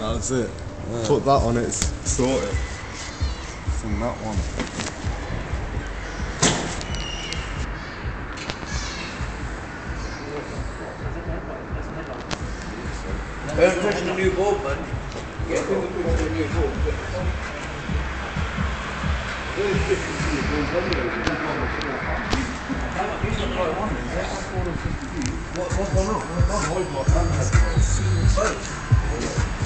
That's it. Yeah. Put that on it, it's sorted. From that one. Don't touch the new board, man. Get the new board. What's going on?